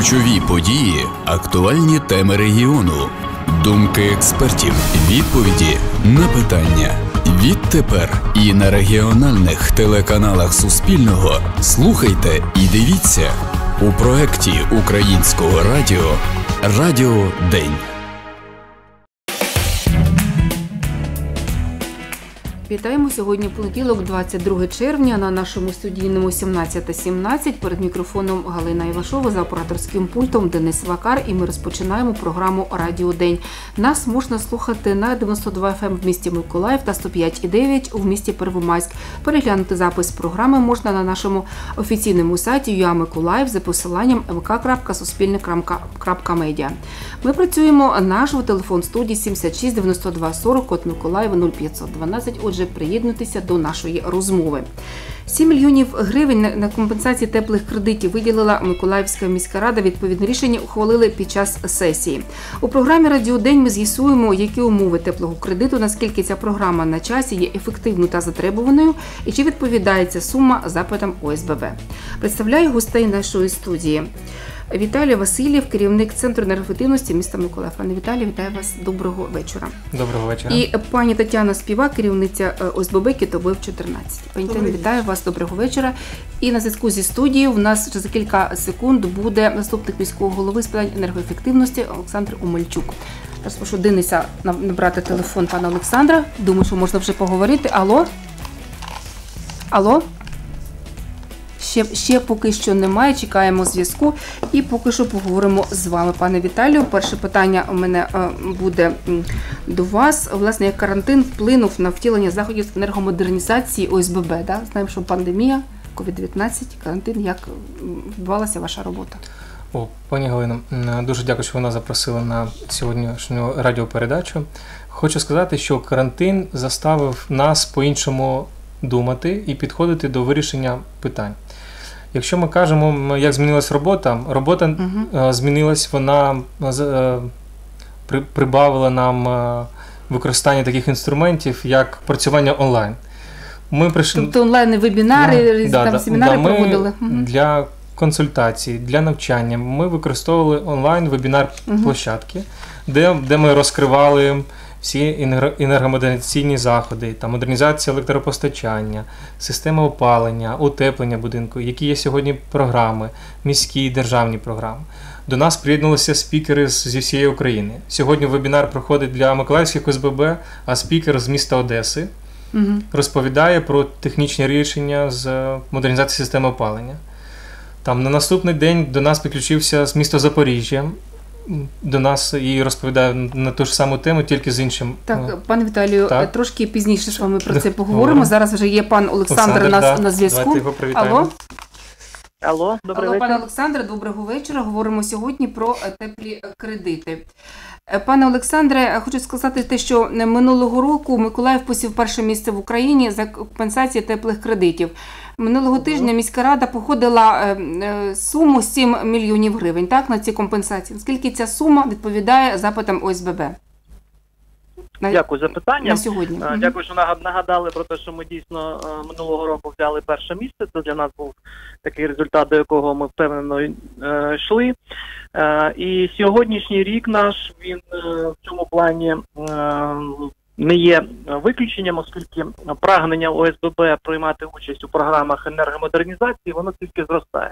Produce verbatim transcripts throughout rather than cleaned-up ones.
Ключові події, актуальні теми регіону, думки експертів, відповіді на питання. Відтепер і на регіональних телеканалах Суспільного слухайте і дивіться у проєкті Українського радіо «Радіо День». Вітаємо сьогодні понеділок, двадцять друге червня, на нашому студійному сімнадцята сімнадцять. Перед мікрофоном Галина Івашова, за операторським пультом Денис Вакар, і ми розпочинаємо програму «Радіо День». Нас можна слухати на дев'яносто два еф ем в місті Миколаїв та сто п'ять і дев'ять у місті Первомайськ. Переглянути запис програми можна на нашому офіційному сайті ю а Миколаїв за посиланням ем ка крапка суспільне крапка медіа. Ми працюємо наживо, телефон студії сімдесят шість дев'яносто два сорок, код Миколаєва нуль п'ятсот дванадцять. Отже, приєднуйтеся до нашої розмови. сім мільйонів гривень на компенсації теплих кредитів виділила Миколаївська міська рада. Відповідне рішення ухвалили під час сесії. У програмі «Радіо День» ми з'ясуємо, які умови теплого кредиту, наскільки ця програма на часі, є ефективною та затребуваною, і чи відповідає ця сума запитам о ес бе бе. Представляю гостей нашої студії. Віталій Васильєв, керівник Центру енергоефективності міста Миколаїв. Пане Віталій, вітаю вас. Доброго вечора. Доброго вечора. І пані Тетяна Співак, керівниця о ес бе бе Китобоїв чотирнадцять. Пані Тетяна, вітаю вас. Доброго вечора. І на зв'язку зі студією в нас вже за кілька секунд буде заступник міського голови з питань енергоефективності Олександр Омельчук. Зараз прошу Дениса набрати телефон пана Олександра. Думаю, що можна вже поговорити. Алло? Алло? Ще, ще поки що немає, чекаємо зв'язку і поки що поговоримо з вами, пане Віталію. Перше питання у мене е, буде до вас. Власне, як карантин вплинув на втілення заходів з енергомодернізації о ес бе бе? Да? Знаємо, що пандемія, ковід дев'ятнадцять, карантин. Як відбувалася ваша робота? О, пані Галино, дуже дякую, що ви нас запросили на сьогоднішню радіопередачу. Хочу сказати, що карантин заставив нас по-іншому думати і підходити до вирішення питань. Якщо ми кажемо, як змінилась робота, робота uh-huh. змінилась, вона прибавила нам використання таких інструментів, як працювання онлайн. Ми прийшли... Тобто онлайн-вебінари, да, там да, семінари да, проводили? Uh-huh. Для консультацій, для навчання ми використовували онлайн-вебінар-площадки, uh-huh. де, де ми розкривали всі енергомодернізаційні заходи, там, модернізація електропостачання, система опалення, утеплення будинку, які є сьогодні програми, міські і державні програми. До нас приєдналися спікери зі всієї України. Сьогодні вебінар проходить для Миколаївських о ес бе бе, а спікер з міста Одеси угу. розповідає про технічні рішення з модернізації системи опалення. Там, на наступний день до нас підключився з міста Запоріжжя, до нас і розповідає на ту ж саму тему, тільки з іншим. Так, пане Віталію, так. трошки пізніше з вами про це поговоримо. Зараз вже є пан Олександр, Олександр на, да. на зв'язку. Алло. Алло, добрий Алло, вечір. Пане Олександре, доброго вечора. Говоримо сьогодні про теплі кредити. Пане Олександре, хочу сказати те, що минулого року Миколаїв посів перше місце в Україні за компенсації теплих кредитів. Минулого тижня міська рада погодила суму сім мільйонів гривень, так, на ці компенсації. Наскільки ця сума відповідає запитам о ес бе бе? Дякую за питання. На сьогодні. Дякую, що нагадали про те, що ми дійсно минулого року взяли перше місце. Це для нас був такий результат, до якого ми впевнено йшли. І сьогоднішній рік наш, він в цьому плані не є виключенням, оскільки прагнення о ес бе бе приймати участь у програмах енергомодернізації, воно тільки зростає.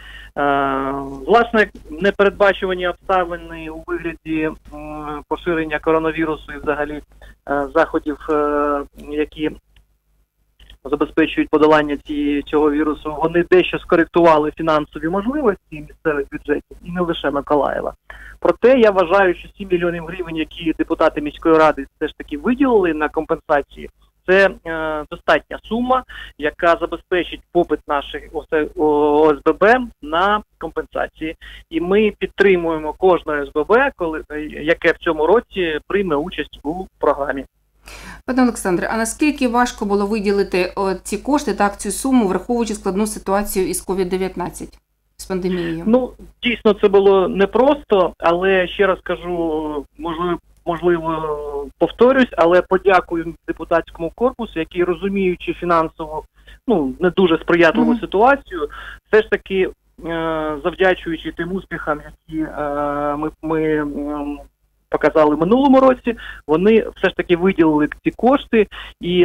Власне, непередбачувані обставини у вигляді поширення коронавірусу і взагалі заходів, які забезпечують подолання цієї, цього вірусу, вони дещо скоректували фінансові можливості місцевих бюджетів, і не лише Миколаєва. Проте я вважаю, що сім мільйонів гривень, які депутати міської ради все ж таки виділили на компенсації, це е, достатня сума, яка забезпечить попит наших о ес бе бе на компенсації. І ми підтримуємо кожне о ес бе бе, коли, яке в цьому році прийме участь у програмі. Пане Олександре, а наскільки важко було виділити ці кошти, так, цю суму, враховуючи складну ситуацію із ковід дев'ятнадцять, з пандемією? Ну, дійсно, це було непросто, але ще раз кажу, можливо, можливо, повторюсь, але подякую депутатському корпусу, який, розуміючи фінансово, ну, не дуже сприятливу mm-hmm. ситуацію, все ж таки завдячуючи тим успіхам, які ми, ми показали в минулому році, вони все ж таки виділили ці кошти і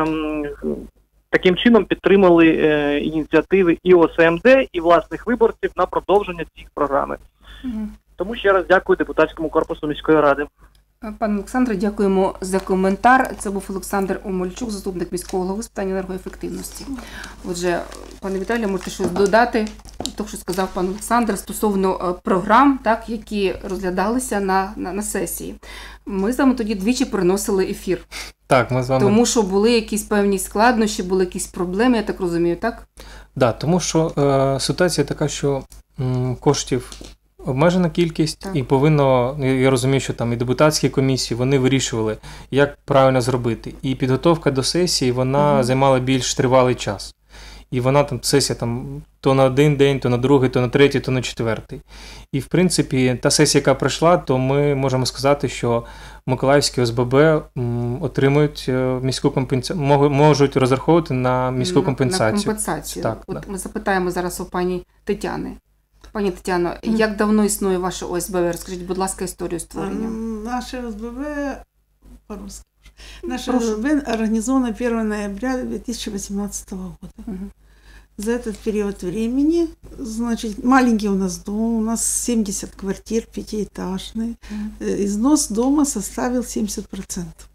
таким чином підтримали ініціативи і О С М Д, і власних виборців на продовження цієї програми. Угу. Тому ще раз дякую депутатському корпусу міської ради. Пане Олександре, дякуємо за коментар. Це був Олександр Омельчук, заступник міського голови з питань енергоефективності. Отже, пане Віталію, можете щось додати, то, що сказав пан Олександр, стосовно програм, так, які розглядалися на, на, на сесії. Ми з вами тоді двічі переносили ефір. Так, ми з вами... Тому що були якісь певні складнощі, були якісь проблеми, я так розумію, так? Так, да, тому що е, ситуація така, що м, коштів обмежена кількість, так. І повинно, я розумію, що там і депутатські комісії, вони вирішували, як правильно зробити. І підготовка до сесії, вона угу. займала більш тривалий час. І вона там, сесія там то на один день, то на другий, то на третій, то на четвертий. І, в принципі, та сесія, яка пройшла, то ми можемо сказати, що Миколаївські О С Б Б м, отримують міську компенсацію, можуть розраховувати на міську на, компенсацію. На компенсацію. Так, От да. Ми запитаємо зараз у пані Тетяни. Пані Тетяно, mm. як давно існує ваше О С Б Б? Розкажіть, будь ласка, історію створення. Наше О С Б Б, по-русски, наше О С Б Б организовано первого ноября две тысячи восемнадцатого года. Mm-hmm. За этот период времени, значит, маленький у нас дом, у нас семьдесят квартир, пятиэтажный. Mm-hmm. Износ дома составил семьдесят процентов.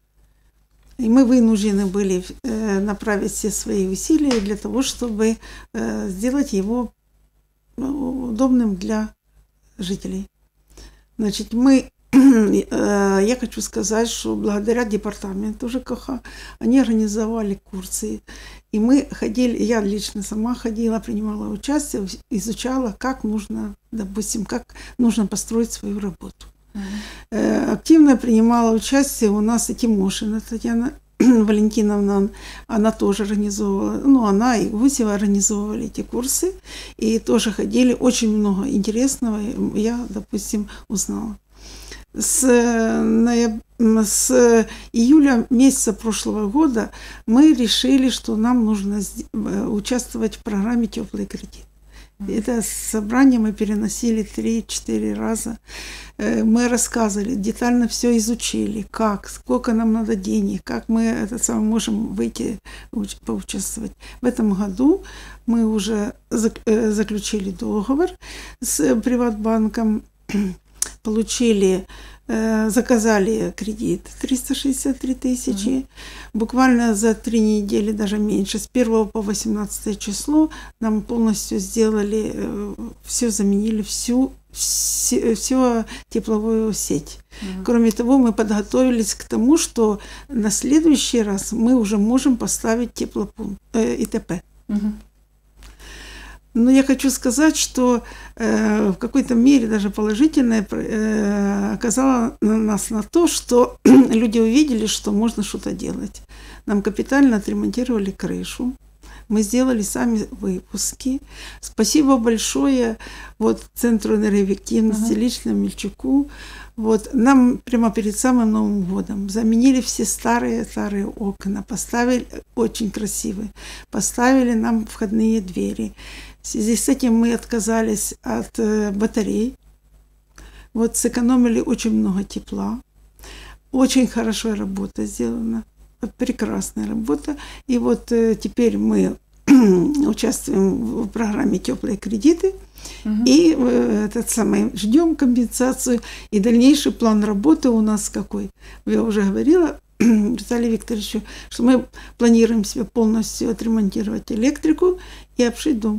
И мы вынуждены были направить все свои усилия для того, чтобы сделать его удобным для жителей. Значит, мы, я хочу сказать, что благодаря департаменту Ж К Х они организовали курсы, и мы ходили, я лично сама ходила, принимала участие, изучала, как нужно, допустим, как нужно построить свою работу. Mm-hmm. Активно принимала участие у нас и Тимошина Татьяна Валентиновна, она тоже организовывала, ну, она и Гусева организовывали эти курсы, и тоже ходили, очень много интересного я, допустим, узнала. С, с июля месяца прошлого года мы решили, что нам нужно участвовать в программе «Теплый кредит». Это собрание мы переносили три-четыре раза. Мы рассказывали, детально все изучили, как, сколько нам надо денег, как мы это самое, можем выйти, поучаствовать. В этом году мы уже заключили договор с Приватбанком, получили, заказали кредит триста шестьдесят три тысячи. Mm-hmm. Буквально за три недели, даже меньше, с первого по восемнадцатое число нам полностью сделали, все заменили, всю, всю, всю тепловую сеть. Mm-hmm. Кроме того, мы подготовились к тому, что на следующий раз мы уже можем поставить теплопункт, э, И Т П. Mm-hmm. Но я хочу сказать, что э, в какой-то мере даже положительное э, оказало на нас на то, что люди увидели, что можно что-то делать. Нам капитально отремонтировали крышу, мы сделали сами выпуски. Спасибо большое вот, Центру энергоэффективности, uh-huh. лично Мельчуку. Вот, нам прямо перед самым Новым годом заменили все старые-старые окна, поставили очень красивые, поставили нам входные двери. В связи с этим мы отказались от э, батарей, вот сэкономили очень много тепла, очень хорошая работа сделана, прекрасная работа. И вот э, теперь мы участвуем в программе «Теплые кредиты», угу. и э, этот самый, ждем компенсацию. И дальнейший план работы у нас какой? Я уже говорила Виталию Викторовичу, что мы планируем себе полностью отремонтировать электрику и обшить дом.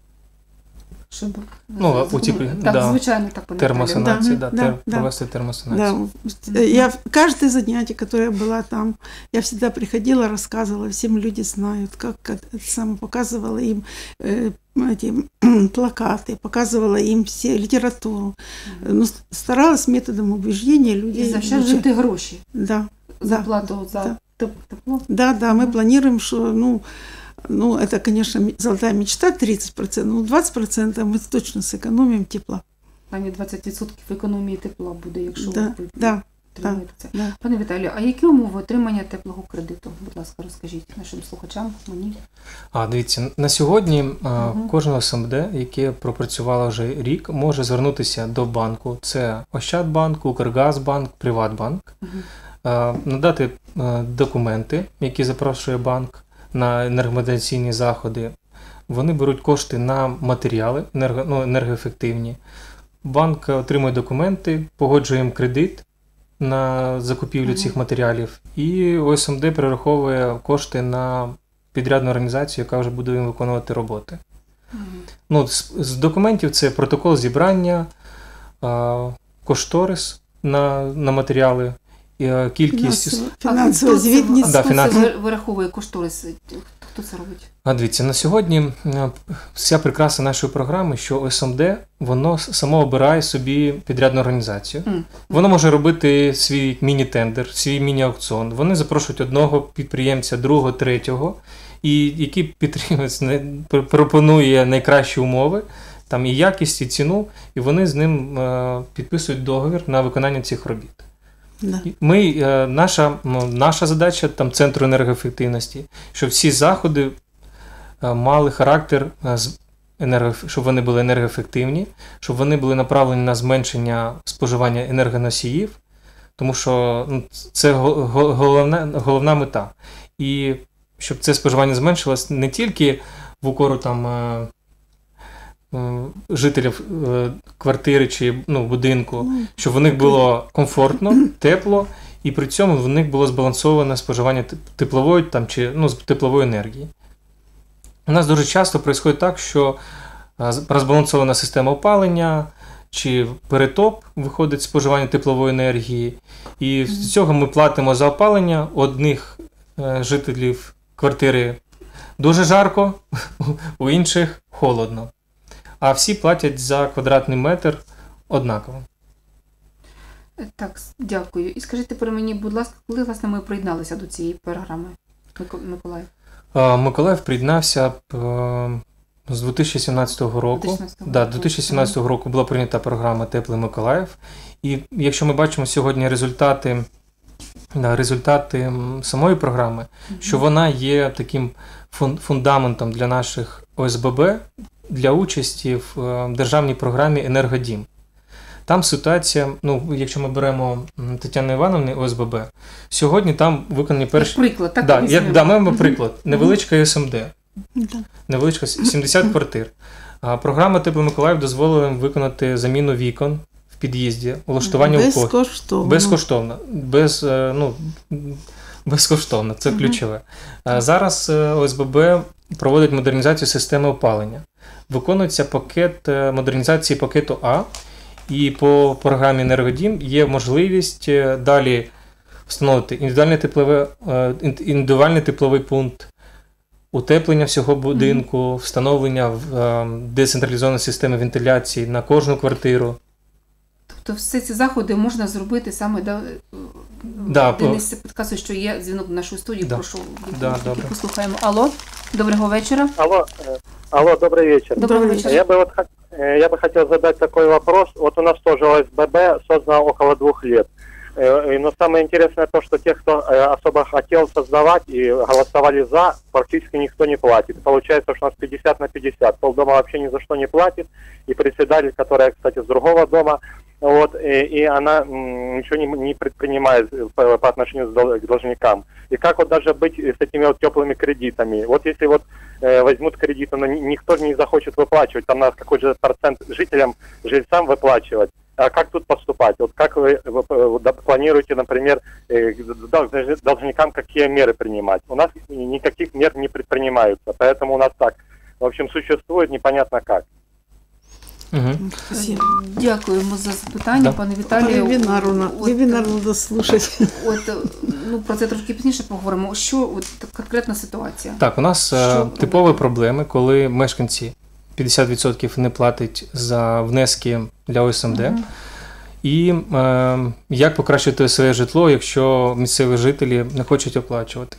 Щоб, ну, утеплі... так, да. звичайно, так термосанація, да, да, тер... да, провести термосанацію. Да. Я каждое занятие, которое была там, я всегда приходила, рассказывала, всем люди знают, как, как сам показывала им э, эти плакаты, показывала им все литературу. Mm-hmm. Ну, старалась методом убеждения людей. И заощаджувати гроші. Да. За да. плату, за да. тепло. Да, да, мы mm-hmm. планируем, что, ну, Ну, это, конечно, золотая мечта, тридцать процентов, ну, двадцять процентов мы точно сэкономим тепла. Пані, двадцять відсотків економії тепла буде, якщо да, ви да, підтримуєте це. Да. Пане Віталію, а які умови отримання теплого кредиту? Будь ласка, розкажіть нашим слухачам, мені. А, дивіться, на сьогодні а, Мгм. кожна СМД, яке пропрацювало вже рік, може звернутися до банку. Це Ощадбанк, Укргазбанк, Приватбанк, Мгм. а, надати а, документи, які запрошує банк на енергомодернізаційні заходи. Вони беруть кошти на матеріали енерго, ну, енергоефективні. Банк отримує документи, погоджує їм кредит на закупівлю Мгм. цих матеріалів, і ОСМД перераховує кошти на підрядну організацію, яка вже буде їм виконувати роботи. Мгм. Ну, з, з документів це протокол зібрання, а, кошторис на, на матеріали, і, а, кількість. Финансово- А Финансовая хто це- звітність. Да, хто це фінанс- ви- вираховує кошторис? Хто це робить? А дивіться, на сьогодні е, вся прикраса нашої програми, що ОСМД, воно с- само обирає собі підрядну організацію. М. Воно може робити свій міні-тендер, свій міні-аукціон. Вони запрошують одного підприємця, другого, третього, і який підприємець не- пр- пропонує найкращі умови, там і якість, і ціну, і вони з ним е, підписують договір на виконання цих робіт. Да. І Ми, е, наша, ну, наша задача там, Центру енергоефективності, щоб всі заходи е, мали характер, е, з- енерго, щоб вони були енергоефективні, щоб вони були направлені на зменшення споживання енергоносіїв, тому що ну, це го- го- головна, головна мета. І щоб це споживання зменшилось не тільки в укору там, е, е, жителів е, квартири чи ну, будинку, Ну, щоб в них було комфортно, тепло, і при цьому в них було збалансоване споживання теп- теплової там, чи ну, з- теплової енергії. У нас дуже часто відбувається так, що а, з- розбалансована система опалення чи перетоп виходить споживання теплової енергії, і з цього ми платимо за опалення одних е, жителів квартири дуже жарко, у інших холодно. А всі платять за квадратний метр однаково. Е, Так, с- дякую. І скажіть тепер мені, будь ласка, коли власне ми приєдналися до цієї програми? Мико- Миколай. А, Миколаїв приєднався е, з дві тисячі сімнадцятого року. дві тисячі сімнадцятого Да, року. дві тисячі сімнадцятого року була прийнята програма Теплий Миколаїв. І якщо ми бачимо сьогодні результати, да, результати м, самої програми, що вона є таким фун- фундаментом для наших О С Б Б для участі в е, державній програмі «Енергодім». Там ситуація, ну, якщо ми беремо м, Тетяни Івановни О С Б Б, сьогодні там виконані Як перші... приклад, так? Да, візьмемо. як, да, маємо Мгм. приклад. Невеличка С М Д. да. Невеличка с- сімдесят квартир. А програма Теплий Миколаїв дозволила їм виконати заміну вікон в під'їзді, улаштування в ко- Безкоштовно. безкоштовно. Без, е, ну, безкоштовно, це Мгм. ключове. А зараз е, О С Б Б проводить модернізацію системи опалення. Виконується пакет е, модернізації пакету А, і по програмі «Енергодім» є можливість е, далі встановити індивідуальне теплове, е, ін- індивідуальний тепловий пункт, утеплення всього будинку, встановлення в, е, децентралізованої системи вентиляції на кожну квартиру. Тобто всі ці заходи можна зробити саме, да, Да, Денис підказує, що є дзвінок в нашу студію, Да. прошу, Да, тільки добре. послухаємо. Алло, доброго вечора. Алло, э, алло, добрый вечер. Доброго Добрый вечора. Я бы вот хот- э, я бы хотел задать такой вопрос. Вот у нас тоже О С Б Б создано около двух лет. Э, и- Но самое интересное то, что те, кто э, особо хотел создавать и голосовали за, практически никто не платит. Получается, что у нас пятьдесят на пятьдесят. Полдома вообще ни за что не платит. И председатель, которая, кстати, с другого дома, вот, и, и она м, ничего не, не предпринимает по, по отношению с дол- к должникам. И как вот даже быть с этими вот теплыми кредитами? Вот если вот э, возьмут кредит, но ни- никто не захочет выплачивать, там надо какой-то процент жителям, жильцам выплачивать. А как тут поступать? Вот как вы, вы, э, да, планируете, например, э, к долж- должникам какие меры принимать? У нас никаких мер не предпринимаются, поэтому у нас так, в общем, существует непонятно как. Угу. Спасибо. Дякуємо за запитання, Да. пане Віталію. Вебинар, у нас- От, вебинар надо слушать. От, е, ну, про це трошки пізніше поговоримо. Що от, конкретна ситуація? Так, у нас е, Що типові робити? проблеми, коли мешканці п'ятдесят відсотків не платять за внески для О С М Д. Мгм. І е, як покращити своє житло, якщо місцеві жителі не хочуть оплачувати.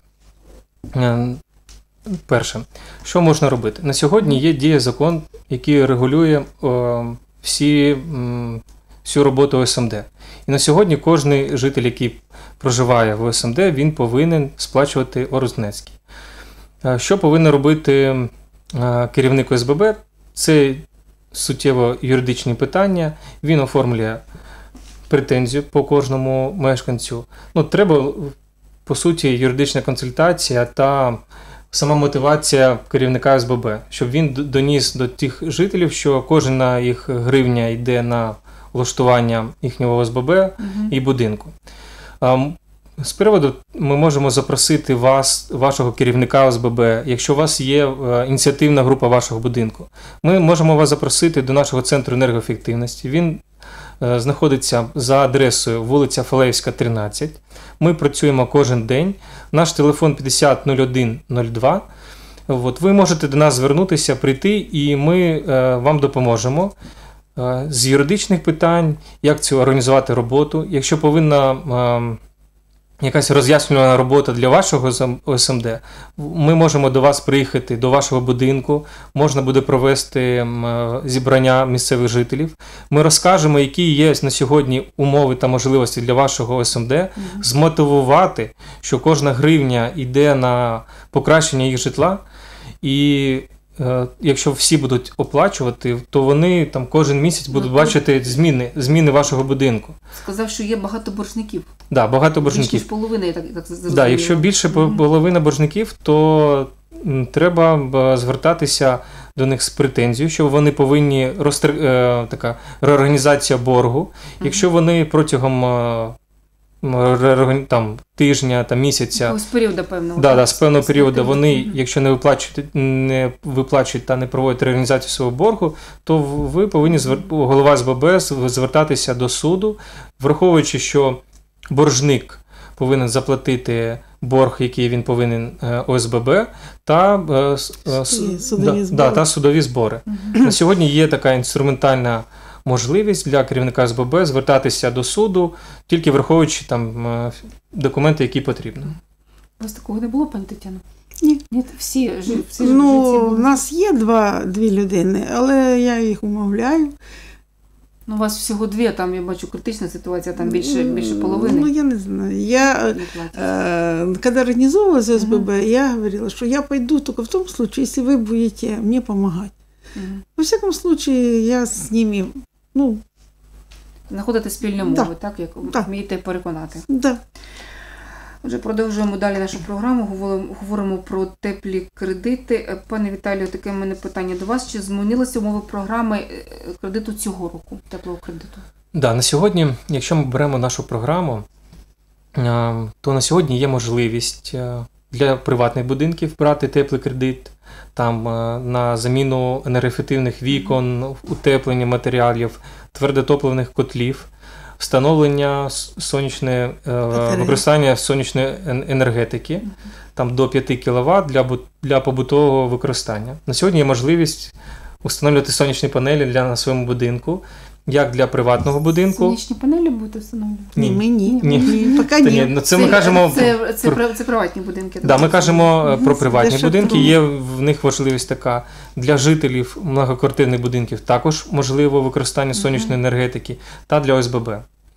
Е, перше, що можна робити? На сьогодні є діє закон, який регулює е, всі м, всю роботу О С М Д. І на сьогодні кожен житель, який проживає в О С М Д, він повинен сплачувати Оргзнецький. Що повинен робити керівник О С Б Б? Це суттєво юридичні питання, він оформлює претензію по кожному мешканцю. Ну, треба, по суті, юридична консультація та сама мотивація керівника О С Б Б, щоб він доніс до тих жителів, що кожна їх гривня йде на влаштування їхнього О С Б Б і будинку. З приводу ми можемо запросити вас, вашого керівника О С Б Б, якщо у вас є ініціативна група вашого будинку. Ми можемо вас запросити до нашого центру енергоефективності. Він знаходиться за адресою вулиця Фалеївська, тринадцять. Ми працюємо кожен день. Наш телефон п'ятдесят нуль один нуль два. От, ви можете до нас звернутися, прийти, і ми е, вам допоможемо е, з юридичних питань, як це організувати роботу. Якщо повинна е, якась роз'яснювана робота для вашого О С М Д, ми можемо до вас приїхати, до вашого будинку, можна буде провести зібрання місцевих жителів. Ми розкажемо, які є на сьогодні умови та можливості для вашого О С М Д, mm-hmm. змотивувати, що кожна гривня йде на покращення їх житла, і е, якщо всі будуть оплачувати, то вони там кожен місяць будуть ну, бачити зміни, зміни вашого будинку. Сказав, що є багато боржників. Так, да, багато боржників. Більше ніж половина, я так, так зрозуміла. Да, якщо більше mm-hmm. половина боржників, то треба звертатися до них з претензією, що вони повинні розтр... е, така реорганізація боргу. Mm-hmm. Якщо вони протягом е, там, тижня та місяця, з періоду певного, да, да, з певного періоду вони, mm-hmm. якщо не виплачують, не виплачують та не проводять реорганізацію свого боргу, то ви повинні звер... голова С Б Б звертатися до суду, враховуючи, що боржник повинен заплатити борг, який він повинен О С Б Б, та, е, судові, да, да, та судові збори. Uh-huh. На сьогодні є така інструментальна можливість для керівника С Б Б звертатися до суду, тільки враховуючи там документи, які потрібно. У вас такого не було, пані Тетяно? Ні. Ні, всі, всі ну, у нас є два, дві людини, але я їх умовляю. Ну, у вас всього дві, там, я бачу, критична ситуація, там більше, більше половини. Ну, я не знаю. Я, э, когда организовывалась О С Б Б, uh-huh. я говорила, что я пойду только в том случае, если вы будете мне помогать. Uh-huh. Во всяком случае, я с ними, ну... Знаходити спільну мову, да. так, як да. вмієте переконати. Да. Отже, продовжуємо далі нашу програму, говоримо про теплі кредити. Пане Віталію, таке в мене питання до вас. Чи змінилися умови програми кредиту цього року, теплого кредиту? Да, на сьогодні, якщо ми беремо нашу програму, то на сьогодні є можливість для приватних будинків брати теплий кредит, там на заміну енергоефективних вікон, утеплення матеріалів, твердотопливних котлів, встановлення сонячної, використання сонячної енергетики, там до п'ять кіловат для, для побутового використання. На сьогодні є можливість встановлювати сонячні панелі для, на своєму будинку, як для приватного будинку. Сонячні панелі будете встановлювати? Ні, ми ні. ні. ні. Поки ні. ні. Ну, це, ми кажемо, це, це, це, це приватні будинки. Да, ми кажемо mm-hmm. про приватні це будинки. Є в них важливість така. Для жителів многоквартирних будинків також можливо використання сонячної mm-hmm. енергетики та для О С Б Б.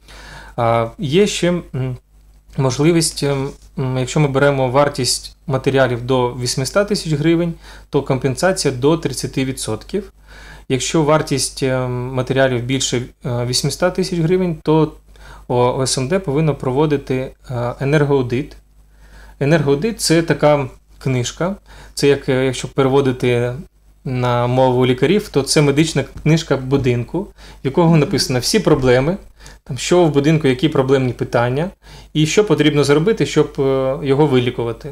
А, є ще можливість, якщо ми беремо вартість матеріалів до вісімсот тисяч гривень, то компенсація до тридцять відсотків. Якщо вартість матеріалів більше вісімсот тисяч гривень, то О С М Д повинно проводити енергоаудит. Енергоаудит – це така книжка, це як, якщо переводити на мову лікарів, то це медична книжка будинку, в якого написано всі проблеми, там, що в будинку, які проблемні питання, і що потрібно зробити, щоб його вилікувати.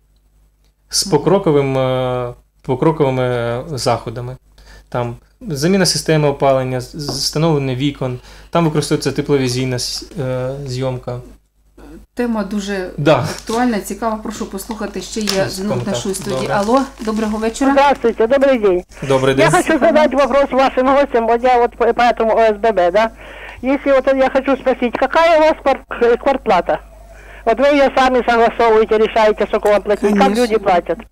З покроковим, покроковими заходами. Там заміна системи опалення, встановлення вікон, там використовується тепловізійна зйомка. Тема дуже да. актуальна, цікава. Прошу послухати, ще є дзвінок нашої студії. Алло, доброго вечора. Здравствуйте, добрый день. Добрый день. Я хочу задать вопрос вашим гостям, вот я вот по этому О С Б Б, да. Если вот я хочу спросить, какая у вас квартплата? Вот вы ее сами согласовываете, решаете, сколько вам платить, как люди платят?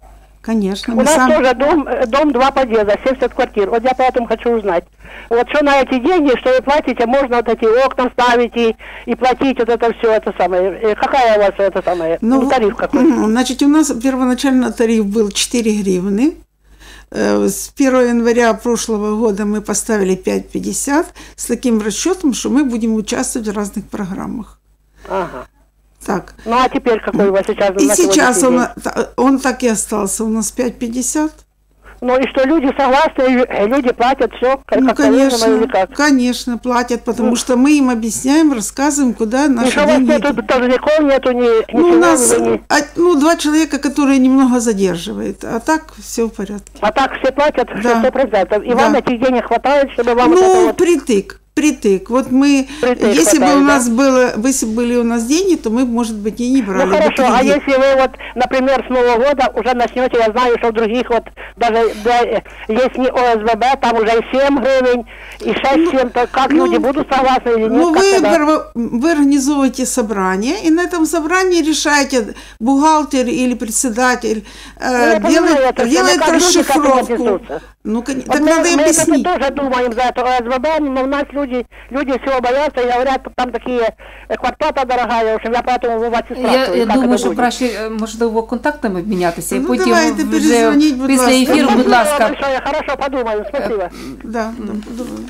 Конечно. У Мы нас сам... тоже дом, э, дом два подъезда, семьдесят квартир. Вот я поэтому хочу узнать. Вот что на эти деньги, что вы платите, можно вот эти окна ставить и, и платить вот это все, это самое. Э, Какая у вас это самое, Ну, ну, тариф какой? Значит, у нас первоначально тариф был четыре гривны. Э, С первого января прошлого года мы поставили пять пятьдесят с таким расчетом, что мы будем участвовать в разных программах. Ага. Так. Ну а теперь какой у вас сейчас? И на сейчас сегодняшний он, день? он так и остался у нас пять пятьдесят. Ну и что, люди согласны, и люди платят все, как Ну, положено или конечно, как? конечно, платят, потому что мы им объясняем, рассказываем, куда И наши что у вас деньги нету идут. должников, нету ни, Ну, ничего, у нас вы не- а, ну, два человека, которые немного задерживают, а так все в порядке. А так все платят Да. сто процентов. И Да. вам этих денег хватает, чтобы вам вот это Ну, вот... притык, притык. Вот мы, Притык если бы хватает, у да? нас было, если бы были у нас деньги, то мы, может быть, и не брали Ну бы хорошо, а кредит. если вы вот, например, с Нового года уже начнете, я знаю, что в других вот даже да, э, есть не ОСББ, там уже и семь гривен, и шесть-семь, то как ну, люди будут согласны или нет? Ну, как вы, тогда? орва- вы организовываете собрание, и на этом собрании решаете, бухгалтер или председатель Ну, э, я понимаю делает, это всё, делает но как люди к этому расшифровку. отнесутся? Ну, кон- Вот так мы, надо мы объяснить. это тоже думаем за это ОСББ, но у нас люди, люди всего боятся и говорят, там такие э, квартплата дорогая, в общем, я поэтому у вас и Я, спрашиваю, я как думаю, это що буде. краще, е, можливо, контактами обмінятися, і Ну, потім давайте, вже перезвоніть, будь після ласка. ефіру, Ну, будь спасибо ласка. большое, хорошо, подумаю, спасибо. Да, да, подумаю.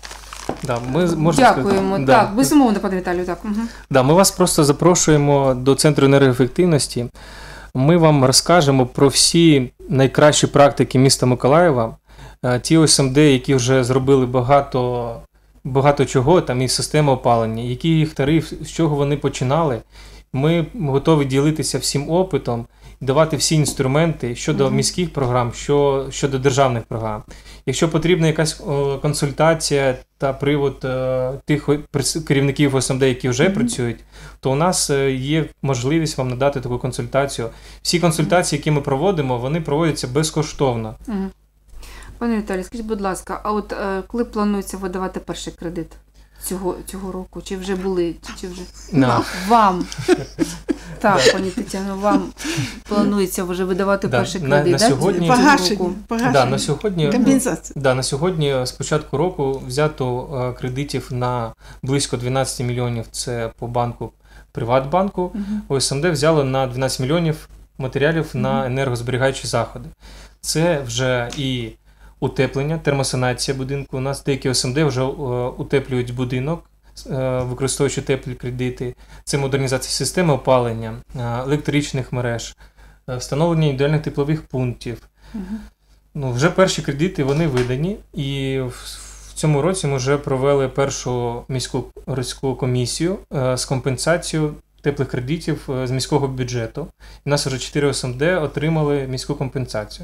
Да, ми з- можна Дякуємо. сказати- Так, да. безумовно, пане Віталію, так. Угу. Да, ми вас просто запрошуємо до Центру енергоефективності. Ми вам розкажемо про всі найкращі практики міста Миколаєва, е, ті О С М Д, які вже зробили багато, багато чого, там і система опалення, який їх тариф, з чого вони починали. Ми готові ділитися всім опитом, давати всі інструменти щодо Мгм. міських програм, що, щодо державних програм. Якщо потрібна якась о, консультація та привод е, тих о- прес- керівників О С М Д, які вже Мгм. працюють, то у нас е, є можливість вам надати таку консультацію. Всі консультації, які ми проводимо, вони проводяться безкоштовно. Угу. Пане Віталію, скажіть, будь ласка, а от е, коли планується видавати перший кредит цього, цього року? Чи вже були? Чи, чи вже? На. Вам. Так, пані Тетяно, вам планується вже видавати Да, перший на- кредит, на да, сьогодні- цього Погашення, року? погашення. Да, на сьогодні, Компенсація. да, на сьогодні з початку року взято е, кредитів на близько дванадцять мільйонів, це по банку Приватбанку. Мгм. О С М Д взяло на дванадцять мільйонів матеріалів на енергозберігаючі заходи. Це вже і утеплення, термосанація будинку. У нас деякі О С М Д вже е, утеплюють будинок, е, використовуючи теплі кредити. Це модернізація системи опалення, е, електричних мереж, е, встановлення індивідуальних теплових пунктів. Мгм. Ну, вже перші кредити вони видані, і в в цьому році ми вже провели першу міську городську комісію е, з компенсацією теплих кредитів е, з міського бюджету. У нас вже чотири О С М Д отримали міську компенсацію.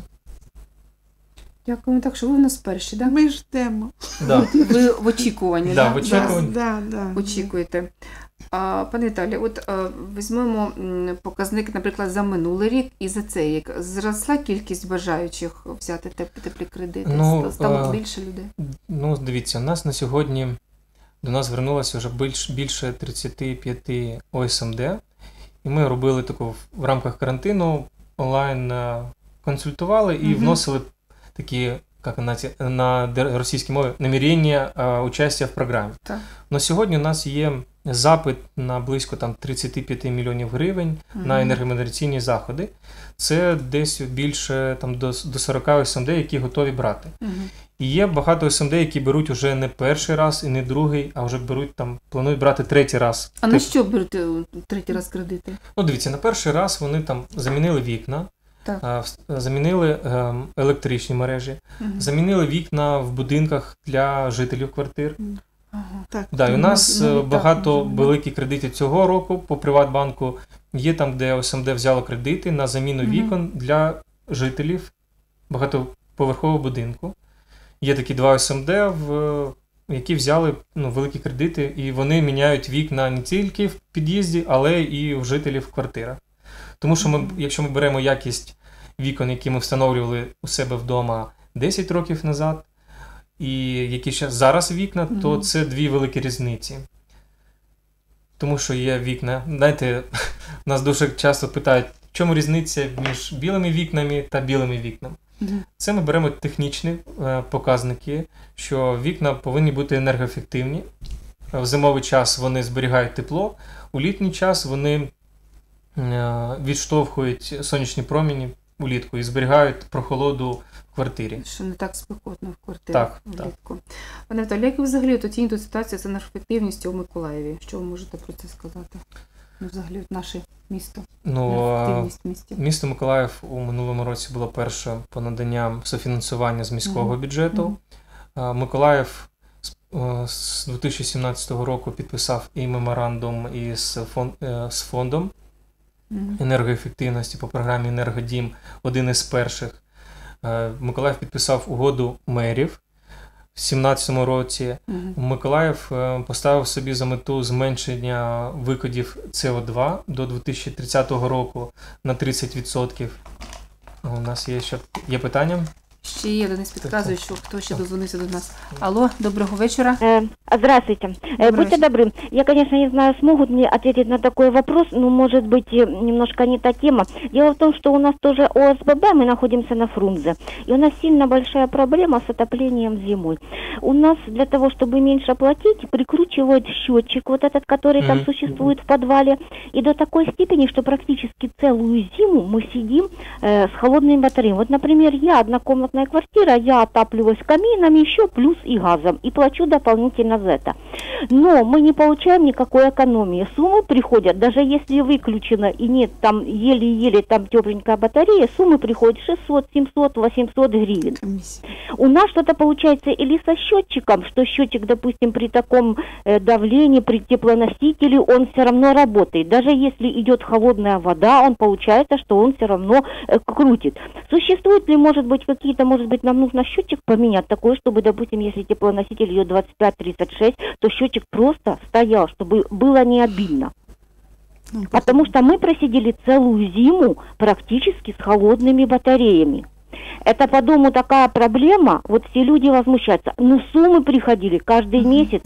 Дякуємо. Так, що ви в нас перші, так? Ми ждемо. Да. Ви в очікуванні, Да, так? в очікуванні. Да, да, да. Очікуєте. А, пане Віталію, от а, візьмемо м, показник, наприклад, за минулий рік і за цей рік. Зросла кількість бажаючих взяти теп- теплі кредити? Ну, Ста- Стало а, більше людей? Ну, дивіться, у нас на сьогодні до нас звернулося вже більш, більше тридцять п'ять О С М Д, і ми робили таку в- в рамках карантину онлайн е, консультували і Мгм. вносили такі, як на, ці- на дер- російській мові, намірення е, участі в програмі. Так. На сьогодні у нас є запит на близько там тридцять п'ять мільйонів гривень на Мгм. енергомодераційні заходи. Це десь більше там, до, до сорок О С М Д, які готові брати. Мгм. І є багато О С М Д, які беруть уже не перший раз і не другий, а вже беруть там, планують брати третій раз. А на Тип- що берете е, третій раз кредити? Ну, дивіться, на перший раз вони там замінили вікна, Так. а, вс- замінили ем, електричні мережі, Мгм. замінили вікна в будинках для жителів квартир. Ага. Так. Да, і у Ну, нас ну, е, так, багато можна. великих кредитів цього року по Приватбанку. Є там, де О С М Д взяло кредити на заміну Мгм. вікон для жителів багатоповерхового будинку. Є такі два О С М Д, в, які взяли ну, великі кредити, і вони міняють вікна не тільки в під'їзді, але і в жителів в квартирах. Тому що ми, якщо ми беремо якість вікон, які ми встановлювали у себе вдома десять років назад, і які ще зараз вікна, то Мгм. це дві великі різниці. Тому що є вікна. Знаєте, нас дуже часто питають, чому різниця між білими вікнами та білими вікнами? Мгм. Це ми беремо технічні е, показники, що вікна повинні бути енергоефективні. В зимовий час вони зберігають тепло, у літній час вони е, відштовхують сонячні промені улітку і зберігають прохолоду в квартирі. Що не так спекотно в квартирі Так, влітку. Пане Віталію, як ви взагалі от оцінюєте ситуацію з енергоефективністю у Миколаєві? Що ви можете про це сказати? Ну, взагалі, от наше місто, Ну, а, енергоефективність в місті. місто Миколаїв у минулому році було перше по наданням софінансування з міського Мгм. бюджету. Мгм. А, Миколаїв з- е, з дві тисячі сімнадцятого року підписав і меморандум із фон- е, з фондом Мгм. енергоефективності по програмі «Енергодім», один із перших. Е, Миколаїв підписав угоду мерів в сімнадцятому році. Мгм. Миколаїв е, поставив собі за мету зменшення викидів С О два до дві тисячі тридцятого року на тридцять відсотків. У нас є ще є питання? Ще є, Денис підказує, що хто ще дозвонився до нас. Алло, доброго вечора. Э, Здравствуйте. Э, Добрый Будьте вечер. добры. Я, конечно, не знаю, смогут мне ответить на такой вопрос, но, может быть, э, немножко не та тема. Дело в том, что у нас тоже О С Б Б, мы находимся на Фрунзе, и у нас сильно большая проблема с отоплением зимой. У нас для того, чтобы меньше платить, прикручивают счетчик, вот этот, который там Мгм. существует в подвале, и до такой степени, что практически целую зиму мы сидим э, с холодными батареями. Вот, например, я однокомнатная квартира, я отапливаюсь камином, еще плюс и газом, и плачу дополнительно за это. Но мы не получаем никакой экономии. Суммы приходят, даже если выключено и нет там еле-еле там тепленькая батарея, суммы приходят шестьсот, семьсот, восемьсот гривен. Комиссия. У нас что-то получается или со счетчиком, что счетчик, допустим, при таком э, давлении, при теплоносителе, он все равно работает. Даже если идет холодная вода, он получается, что он все равно э, крутит. Существует ли, может быть, какие-то, может быть, нам нужно счетчик поменять такой, чтобы, допустим, если теплоноситель идет двадцать пять тридцать шесть, то счетчик просто стоял, чтобы было не обидно. Ну, Потому что мы просидели целую зиму практически с холодными батареями. Это по дому такая проблема, вот все люди возмущаются. Ну, суммы приходили каждый месяц.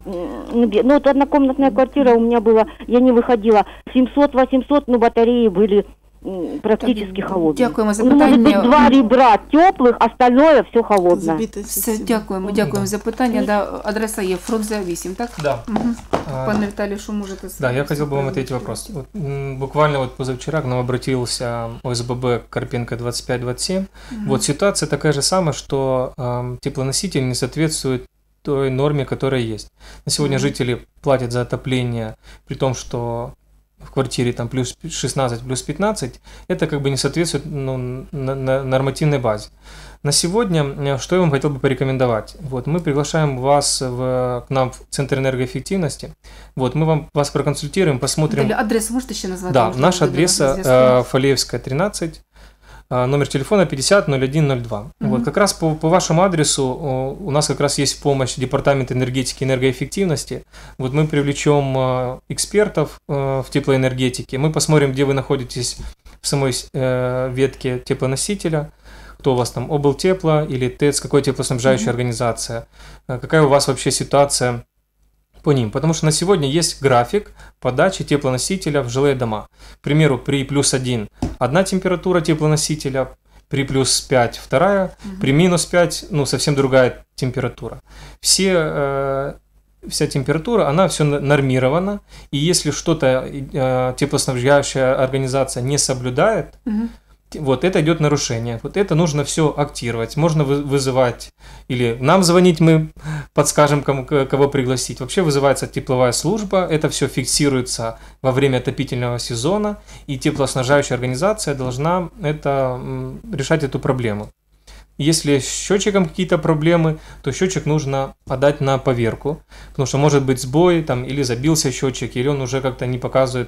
М, Ну, вот однокомнатная квартира у меня была, я не выходила, семьсот-восемьсот, но батареи были м, практически Так, холодные. дякуємо за Ну, может быть, питання. два ребра теплых, остальное все холодное. забитая Все, система. дякуємо, дякуємо за питання. Да, адреса є Фрунзе вісім, так? Да. Мгм. А, Пане Виталий, что можете сказать? Да, я хотел бы вам ответить вопрос. Вот, м, буквально вот позавчера к нам обратился О С Б Б Карпенко двадцать пять двадцать семь. Вот ситуация такая же самая, что эм, теплоноситель не соответствует той норме, которая есть. На сегодня Мгм. жители платят за отопление, при том, что в квартире там плюс шестнадцать, плюс пятнадцать, это как бы не соответствует ну, на, на нормативной базе. На сегодня, э, что я вам хотел бы порекомендовать? Вот, мы приглашаем вас в, к нам в Центр энергоэффективности. Вот, мы вам, вас проконсультируем, посмотрим. Виталий, адрес можете ще назвати? Да, Можливо, наша буде на адреса зв'язку. э, Фалеевская, тринадцать, э, номер телефона пятьдесят ноль один ноль два. Мгм. Вот, как раз по, по вашему адресу о, у нас как раз есть помощь Департамента энергетики и энергоэффективности. Вот мы привлечем э, экспертов э, в теплоэнергетике, мы посмотрим, где вы находитесь в самой э, ветке теплоносителя, кто у вас там, облтепло или ТЭЦ, какая теплоснабжающая Мгм. организация, э, какая у вас вообще ситуация по ним. Потому что на сегодня есть график подачи теплоносителя в жилые дома. К примеру, при плюс один одна температура теплоносителя, при плюс пять вторая, Мгм. при минус пять ну, совсем другая температура. Все, э, вся температура, она все нормирована, и если что-то э, теплоснабжающая организация не соблюдает, Мгм. вот это идет нарушение. Вот это нужно все актировать. Можно вы- вызывать или нам звонить, мы подскажем, кому, к- кого пригласить. Вообще вызывается тепловая служба, это все фиксируется во время отопительного сезона, и теплоснабжающая организация должна это, м, решать эту проблему. Если с счетчиком какие-то проблемы, то счетчик нужно подать на поверку, потому что может быть сбой там, или забился счетчик, или он уже как-то не показывает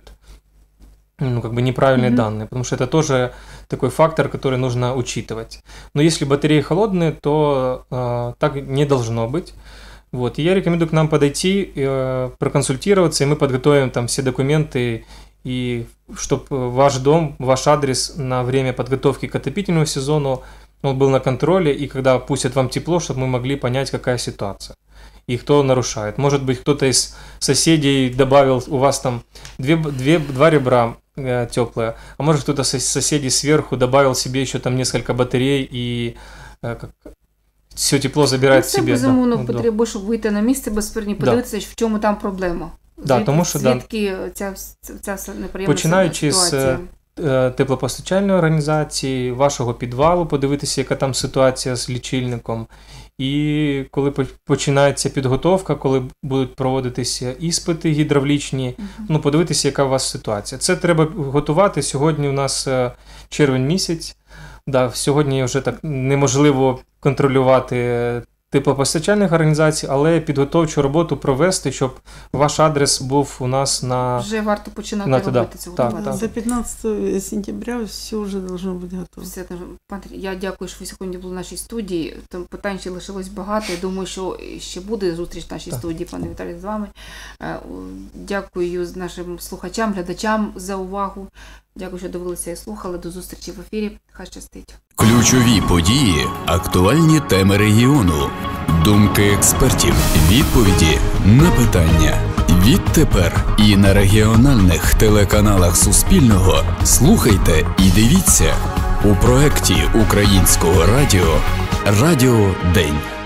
ну, как бы неправильные Мгм. данные, потому что это тоже такой фактор, который нужно учитывать. Но если батареи холодные, то э, так не должно быть. Вот. И я рекомендую к нам подойти, э, проконсультироваться, и мы подготовим там все документы, и чтобы ваш дом, ваш адрес на время подготовки к отопительному сезону он был на контроле, и когда пустят вам тепло, чтобы мы могли понять, какая ситуация и кто нарушает. Может быть, кто-то из соседей добавил у вас там две, две, два ребра, э, теплое, а может кто-то со соседей сверху добавил себе еще там несколько батарей и э, как, все тепло забирає ну, себе. Це, безумовно, да, потрібно, щоб вийти на місце безпередньо, подивитися, да. в чому там проблема. Да, Звід, тому що, звідки да, ця, ця неприємна починаючи ситуація. з теплопостачальної організації, вашого підвалу, подивитися, яка там ситуація з лічильником. І коли починається підготовка, коли будуть проводитися іспити гідравлічні, uh-huh. ну, подивитися, яка у вас ситуація. Це треба готувати. Сьогодні у нас червень місяць. Да, сьогодні вже так неможливо контролювати теплопостачальних організацій, але підготовчу роботу провести, щоб ваш адрес був у нас на... Вже варто починати на, робити да, цю так, роботу. До п'ятнадцятого сентября все вже должно бути готово. Все, пане, я дякую, що ви сьогодні були в нашій студії. Там питань ще лишилось багато. Я думаю, що ще буде зустріч в нашій так. студії, пане Віталій, з вами. Дякую нашим слухачам, глядачам за увагу. Дякую, що дивилися і слухали. До зустрічі в ефірі. Хай щастить. Ключові події, актуальні теми регіону, думки експертів, відповіді на питання. Відтепер і на регіональних телеканалах Суспільного слухайте і дивіться у проєкті Українського радіо «Радіо День».